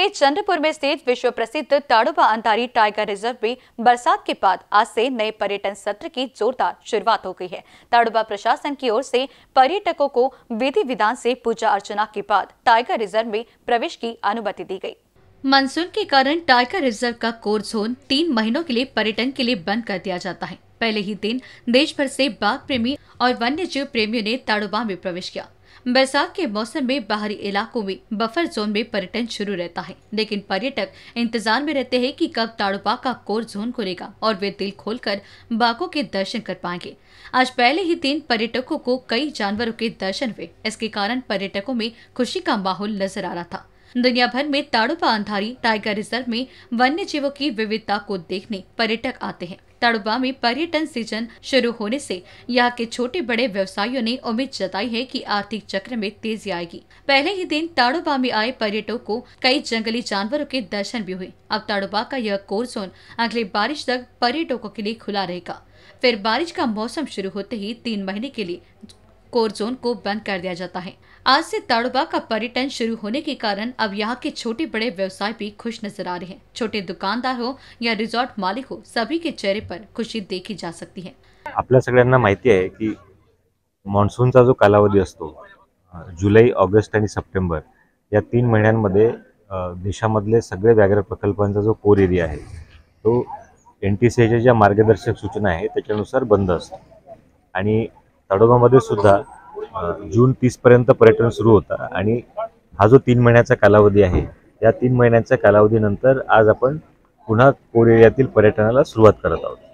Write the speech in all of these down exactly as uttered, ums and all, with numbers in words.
के चंद्रपुर में स्थित विश्व प्रसिद्ध ताडोबा अंधारी टाइगर रिजर्व में बरसात के बाद आज से नए पर्यटन सत्र की जोरदार शुरुआत हो गई है। ताडोबा प्रशासन की ओर से पर्यटकों को विधि विधान से पूजा अर्चना के बाद टाइगर रिजर्व में प्रवेश की अनुमति दी गई। मानसून के कारण टाइगर रिजर्व का कोर जोन तीन महीनों के लिए पर्यटन के लिए बंद कर दिया जाता है। पहले ही दिन देश भर से बाघ प्रेमी और वन्य जीव प्रेमियों ने ताडोबा में प्रवेश किया। बरसात के मौसम में बाहरी इलाकों में बफर जोन में पर्यटन शुरू रहता है, लेकिन पर्यटक इंतजार में रहते हैं कि कब ताडोबा का कोर जोन खुलेगा और वे दिल खोलकर बाघों के दर्शन कर पाएंगे। आज पहले ही दिन पर्यटकों को कई जानवरों के दर्शन हुए। इसके कारण पर्यटकों में खुशी का माहौल नजर आ रहा था। दुनिया भर में ताडोबा अंधारी टाइगर रिजर्व में वन्य जीवों की विविधता को देखने पर्यटक आते हैं। ताडोबा में पर्यटन सीजन शुरू होने से यहाँ के छोटे बड़े व्यवसायियों ने उम्मीद जताई है कि आर्थिक चक्र में तेजी आएगी। पहले ही दिन ताडोबा में आए पर्यटकों को कई जंगली जानवरों के दर्शन भी हुए। अब ताडोबा का यह कोर जोन अगले बारिश तक पर्यटकों के लिए खुला रहेगा। फिर बारिश का मौसम शुरू होते ही तीन महीने के लिए कोर जोन को बंद कर दिया जाता है। आज से ताडोबा का पर्यटन शुरू होने के कारण अब यहाँ के छोटे बड़े व्यवसाय भी खुश नजर आ रहे हैं। छोटे दुकानदार हो या रिसॉर्ट मालिक हो, सभी के चेहरे पर खुशी देखी जा सकती है। आपल्या सगळ्यांना माहिती आहे की मॉन्सूनचा जो कालावधी असतो जुलै, ऑगस्ट आणि सप्टेंबर या तीन महिन्यांमध्ये देशामधले सगळे व्याघ्र प्रकल्पांचा जो कोर एरिया आहे तो एनटीसीएच्या ज्या मार्गदर्शक सूचना आहे त्याच्यानुसार बंद असतो आणि ताडोबामध्ये सुद्धा जून तीस पर्यंत पर्यटन सुरू होता आणि हा जो तीन महिन्याचा कालावधी आहे या तीन महिन्याच्या कालावधीनंतर आज आपण पुन्हा कोर एरियातील पर्यटनाला सुरुवात करत आहोत।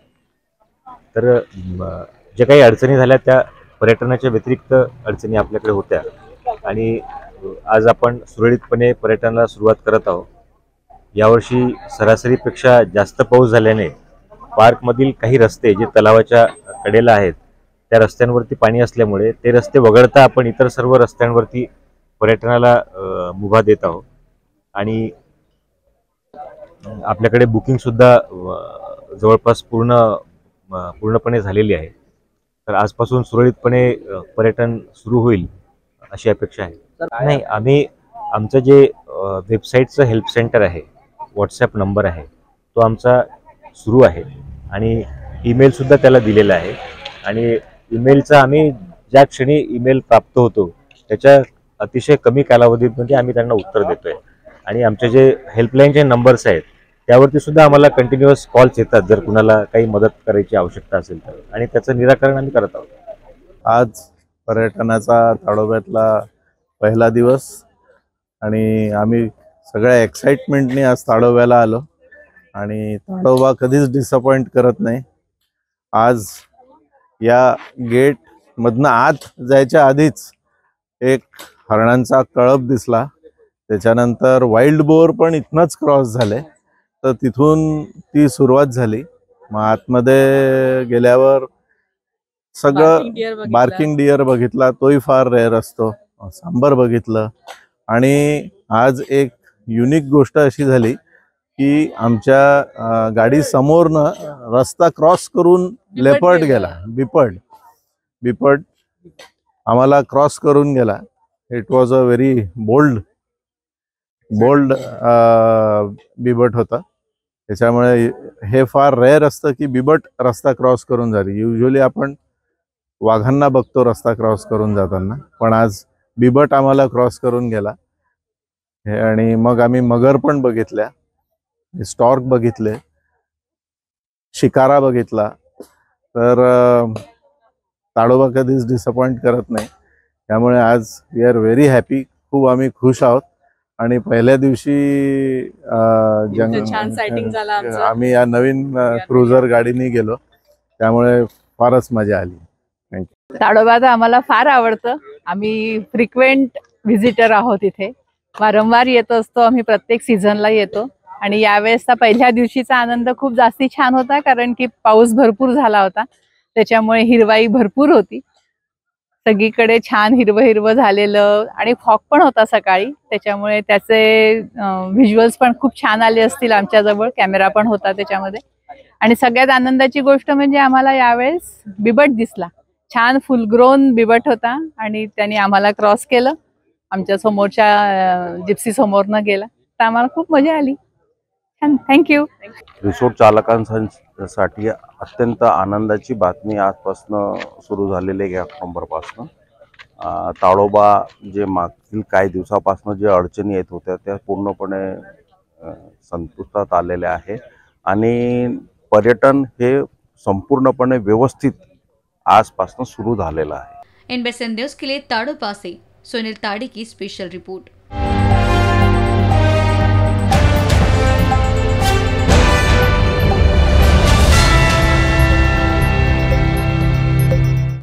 तर जे काही अडचणी झाल्या त्या पर्यटनाच्या व्यतिरिक्त अडचणी आपल्याकडे होत्या आणि आज आपण सुरळीतपणे पर्यटनाला सुरुवात करत आहोत। यावर्षी सरासरीपेक्षा जास्त पाऊस झाल्याने पार्कमधील काही रस्ते जे तलावाच्या कडेला आहेत त्या रस्त्यांवरती पाणी असल्यामुळे ते रस्ते वगळता आपण इतर सर्व रस्त्यांवरती पर्यटनाला मुभा देत आहोत आणि आपल्याकडे बुकिंग सुद्धा जवळपास पूर्ण पूर्णपणे झालेली आहे। तर आजपासून सुरळीतपणे पर्यटन सुरू होईल अशी अपेक्षा आहे। नाही, आम्ही आमचं जे वेबसाईटचं हेल्प सेंटर आहे, व्हॉट्सॲप नंबर आहे तो आमचा सुरू आहे आणि ईमेल सुद्धा त्याला दिलेला आहे आणि ईमेलचा आम्ही ज्या क्षणी ईमेल प्राप्त होतो त्याच्या अतिशय कमी कालावधीमध्ये आम्ही त्यांना उत्तर देतोय आणि आमचे जे हेल्पलाईनचे नंबर्स आहेत त्यावरती सुद्धा आम्हाला कंटिन्युअस कॉल्स येतात जर कुणाला काही मदत करायची आवश्यकता असेल तर, आणि त्याचं निराकरण आम्ही करत आहोत। आज पर्यटनाचा ताडोब्यातला पहिला दिवस आणि आम्ही सगळ्या एक्साइटमेंटने आज ताडोब्याला आलो आणि ताडोबा कधीच डिसअपॉइंट करत नाही। आज या गेट मधनं आत जायच्या आधीच एक हरणांचा कळप दिसला, त्याच्यानंतर वाईल्ड बोर पण इथनच क्रॉस झाले, तर तिथून ती सुरुवात झाली। मग आतमध्ये गेल्यावर सगळं बार्किंग डिअर बघितला, तोही फार रेअर असतो, सांबर बघितलं आणि आज एक युनिक गोष्ट अशी झाली की आमच्या गाडी समोरनं रस्ता क्रॉस करून लेपर्ड गेला, बिपर्ड बिपर्ड आम्हाला क्रॉस करून गेला। It was a very bold bold बिबट होता, त्याच्यामुळे हे फार रेअर असतं की बिबट रस्ता क्रॉस करून जाते। युजली आपण वाघांना बघतो रस्ता क्रॉस करून जाताना, पण आज बिबट आम्हाला क्रॉस करून गेला आणि मग आम्ही मगर पण बघितल्या, स्टॉर्क बघितले, शिकारा बघितला। तर ताडोबा कधीच डिसअपॉइंट करत नाही, त्यामुळे आज वी आर व्हेरी हॅपी, खूप आम्ही खुश आहोत। आणि पहिल्या दिवशी छान सायटिंग झाला आमचं, आम्ही या नवीन क्रुझर गाडीने गेलो, त्यामुळे फारच मजा आली। थँक्यू। ताडोबा तर आम्हाला फार आवडतं, आम्ही फ्रिक्वेंट व्हिजिटर आहोत, इथे वारंवार येत असतो आम्ही, प्रत्येक सीझनला येतो आणि यावेळेसचा पहिल्या दिवशीचा आनंद खूप जास्ती छान होता कारण की पाऊस भरपूर झाला होता, त्याच्यामुळे हिरवाई भरपूर होती, सगळीकडे छान हिरवं हिरवं झालेलं आणि फॉग पण होता सकाळी, त्याच्यामुळे त्याचे व्हिज्युअल्स पण खूप छान आले असतील। आमच्याजवळ कॅमेरा पण होता त्याच्यामध्ये आणि सगळ्यात आनंदाची गोष्ट म्हणजे आम्हाला यावेळेस बिबट दिसला, छान फुल ग्रोन बिबट होता आणि त्यांनी आम्हाला क्रॉस केलं, आमच्या समोरच्या जिप्सी समोरनं गेला तर आम्हाला खूप मजा आली. छान, थँक्यू. रिसोर्ट चालकांसाठी अत्यंत आनंदाची बातमी आजपासून सुरू झालेली आहे. एक ऑक्टोबरपासून ताडोबा जे मागील काही दिवसापासून जे अडचणी येत होत्या त्या पूर्णपणे संपुष्टात आलेल्या आहे आणि पर्यटन हे संपूर्णपणे व्यवस्थित आजपासून सुरू झालेलं आहे. इन बेसन न्यूज के लिए ताड़ोबा से सुनील ताड़ी की स्पेशल रिपोर्ट.